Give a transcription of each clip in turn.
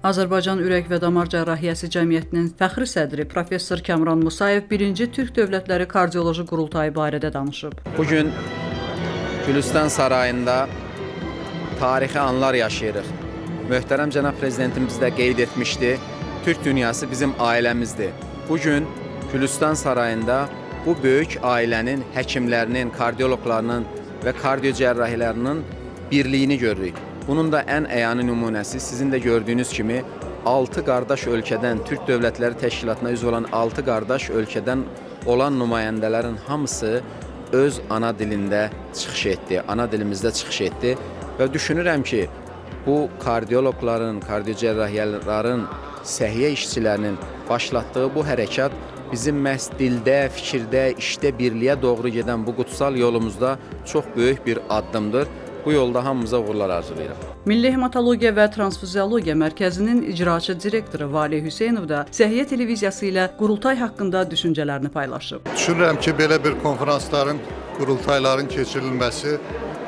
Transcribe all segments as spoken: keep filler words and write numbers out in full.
Azərbaycan Ürək və Damar Cərrahiyyəsi Cəmiyyətinin fəxri sədri professor Kamran Musayev birinci Türk Dövlətləri Kardioloji Qurultayı barədə danışıb. Bugün Gülüstan Sarayında tarixi anlar yaşayırıq. Möhtərəm cənab prezidentimiz də qeyd etmişdi, Türk dünyası bizim ailəmizdir. Bugün Gülüstan Sarayında bu böyük ailənin həkimlərinin, kardioloqlarının və kardiocərrahilərinin birliyini görürük. Bunun da ən əyani nümunəsi sizin də gördüyünüz kimi altı qardaş ölkədən, Türk Dövlətləri Təşkilatına üzv olan altı qardaş ölkədən olan nümayəndələrin hamısı öz ana dilində çıxış etdi, ana dilimizdə çıxış etdi və düşünürəm ki, bu kardioloqların, kardiocərrahiyələrin, səhiyyə işçilərinin başlatdığı bu hərəkat bizim məhz dildə, fikirdə, işdə birliyə doğru gedən bu qutsal yolumuzda çox böyük bir addımdır. Bu yolda hamımıza uğurlar arzulayırıq. Milli Hematologiya və Transfuziologiya Mərkəzinin icraçı direktoru Vali Hüseynov da Səhiyyə televiziyası ilə qurultay haqqında düşüncələrini paylaşıb. Düşünürəm ki, belə bir konferansların, qurultayların keçirilməsi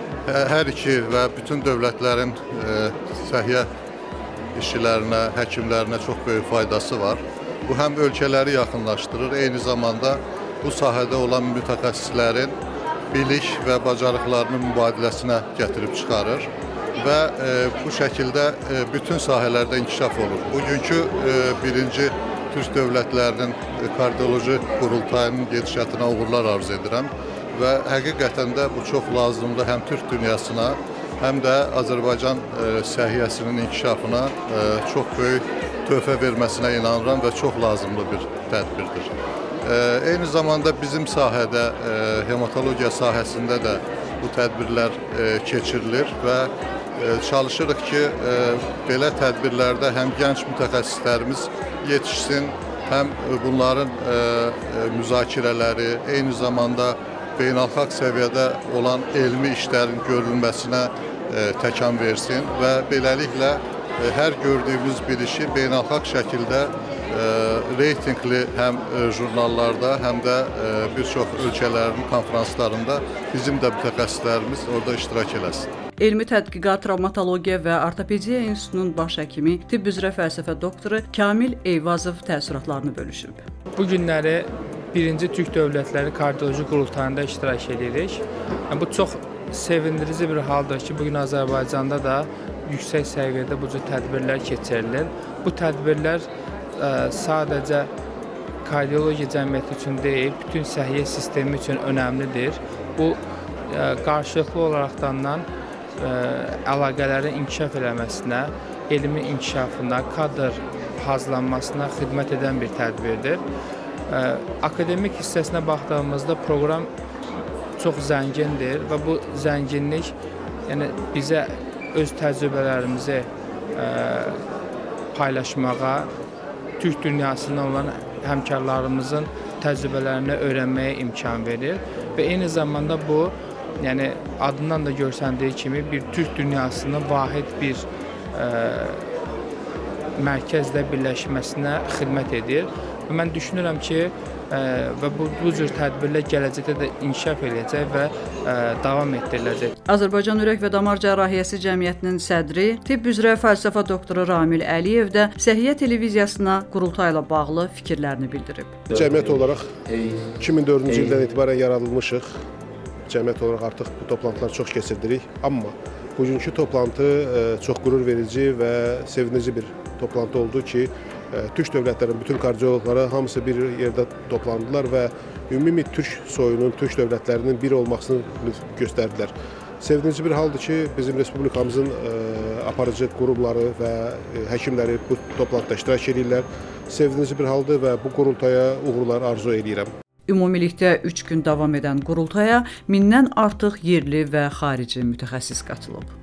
hər iki və bütün dövlətlərin səhiyyə işçilərinə, həkimlərinə çox böyük faydası var. Bu həm ölkələri yaxınlaşdırır, eyni zamanda bu sahədə olan mütəxəssislərin bilik və bacarıqlarının mübadiləsinə gətirib çıxarır və e, bu şəkildə e, bütün sahələrdə inkişaf olur. Bugünkü e, birinci Türk Dövlətlərinin Kardioloji Qurultayının gedişatına uğurlar arzu edirəm və həqiqətən də bu çox lazımdır həm Türk dünyasına, həm də Azərbaycan e, səhiyyəsinin inkişafına e, çox böyük töhfə verməsinə inanıram və çox lazımlı bir tədbirdir. E, eyni zamanda bizim sahədə, e, hematologiya sahəsində də bu tədbirlər e, keçirilir və e, çalışırıq ki, e, belə tədbirlərdə həm gənc mütəxəssislərimiz yetişsin, həm bunların e, e, müzakirələri, eyni zamanda beynəlxalq səviyyədə olan elmi işlərin görülməsinə e, təkan versin və beləliklə e, hər gördüyümüz bir işi beynəlxalq şəkildə e, reytingli həm e, jurnallarda, həm də e, bir çox ölkələrin konferanslarında bizim də mütəxəssislərimiz orada iştirak eləsin. Elmi Tədqiqat Travmatologiya və Ortopediya İnstitutunun baş həkimi, tibb üzrə fəlsəfə doktoru Kamil Eyvazov təəssüratlarını bölüşüb. Bu günləri birinci Türk Dövlətləri Kardioloji Qurultayında iştirak edirik. Bu çox sevindirici bir haldır ki, bugün Azərbaycanda da yüksək səviyyədə bu cür tədbirlər keçirilir. Bu tədbirlər ə, sadəcə kardiologiya cəmiyyəti üçün deyil, bütün səhiyyə sistemi üçün önəmlidir. Bu ə, qarşılıqlı olaraqdan ə, əlaqələrin inkişaf eləməsinə, elmi inkişafına, kadr hazırlanmasına xidmət edən bir tədbirdir. Akademik hissəsinə baxdığımızda proqram çox zəngindir və bu zənginlik yəni bizə öz təcrübələrimizi ə, paylaşmağa, Türk dünyasında olan həmkarlarımızın təcrübələrini öyrənməyə imkan verir və eyni zamanda bu yəni adından da görsəndiyi kimi bir Türk dünyasının vahid bir ə, mərkəzlə birləşməsinə xidmət edir. Və mən düşünürəm ki, ə, və bu, bu cür tədbirlər gələcəkdə də inkişaf edəcək və ə, davam etdiriləcək. Azərbaycan Ürək və Damar Cərrahiyyəsi Cəmiyyətinin sədri, tibb üzrə fəlsəfə doktoru Ramil Əliyev də Səhiyyə televiziyasına qurultayla bağlı fikirlərini bildirib. Cəmiyyət olaraq iki min dördüncü ildən etibarən yaradılmışıq. Cəmiyyət olaraq artıq bu toplantıları çox keçirdirik. Amma bugünkü toplantı ə, çox qürur verici və sevindirici bir toplantı oldu ki, Türk dövlətlərinin bütün kardioloqları hamısı bir yerdə toplandılar və ümumi Türk soyunun, Türk dövlətlərinin bir olmasını göstərdilər. Sevindirici bir haldır ki, bizim respublikamızın aparıcı qurumları və həkimləri bu toplantıda iştirak edirlər. Sevindirici bir haldır və bu qurultaya uğurlar arzu edirəm. Ümumilikdə üç gün davam edən qurultaya mindən artıq yerli və xarici mütəxəssis qatılıb.